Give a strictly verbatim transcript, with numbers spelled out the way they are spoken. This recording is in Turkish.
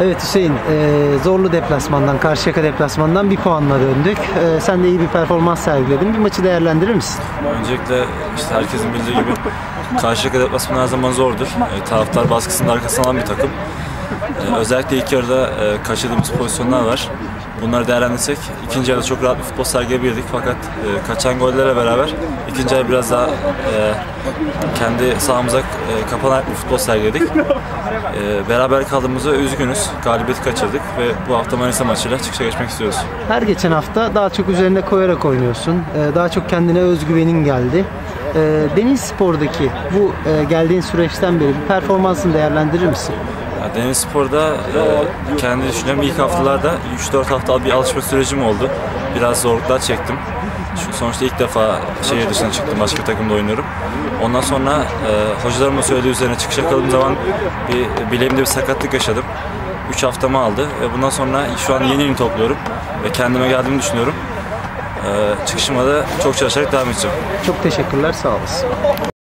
Evet Hüseyin, e, Zorlu deplasmandan, Karşıyaka deplasmandan bir puanla döndük. E, sen de iyi bir performans sergiledin. Bir maçı değerlendirir misin? Öncelikle işte herkesin bildiği gibi Karşıyaka deplasmanı her zaman zordur. E, taraftar baskısının arkasına alan bir takım. E, özellikle ilk yarıda e, kaçırdığımız pozisyonlar var. Bunları değerlendirsek ikinci yarıda çok rahat bir futbol sergileyebilirdik fakat e, kaçan gollerle beraber ikinci yarı biraz daha e, kendi sahamıza e, kapanarak bir futbol sergiledik. E, beraber kaldığımızda üzgünüz. Galibiyeti kaçırdık ve bu hafta Manisa maçıyla çıkışa geçmek istiyoruz. Her geçen hafta daha çok üzerine koyarak oynuyorsun. E, daha çok kendine özgüvenin geldi. E, Denizlispor'daki bu e, geldiğin süreçten beri bir performansını değerlendirir misin? Denizlispor'da e, kendi düşünüyorum ilk haftalarda üç dört hafta bir alışma sürecim oldu. Biraz zorluklar çektim. Şu sonuçta ilk defa şehir dışına çıktım. Başka bir takımda oynuyorum. Ondan sonra e, hocalarımın söylediği üzerine çıkışa kaldığım zaman bir bileğimde bir sakatlık yaşadım. üç haftamı aldı ve bundan sonra şu an yeni yeni topluyorum ve kendime geldiğimi düşünüyorum. E, çıkışıma da çok çalışarak devam edeceğim. Çok teşekkürler, sağ olasın.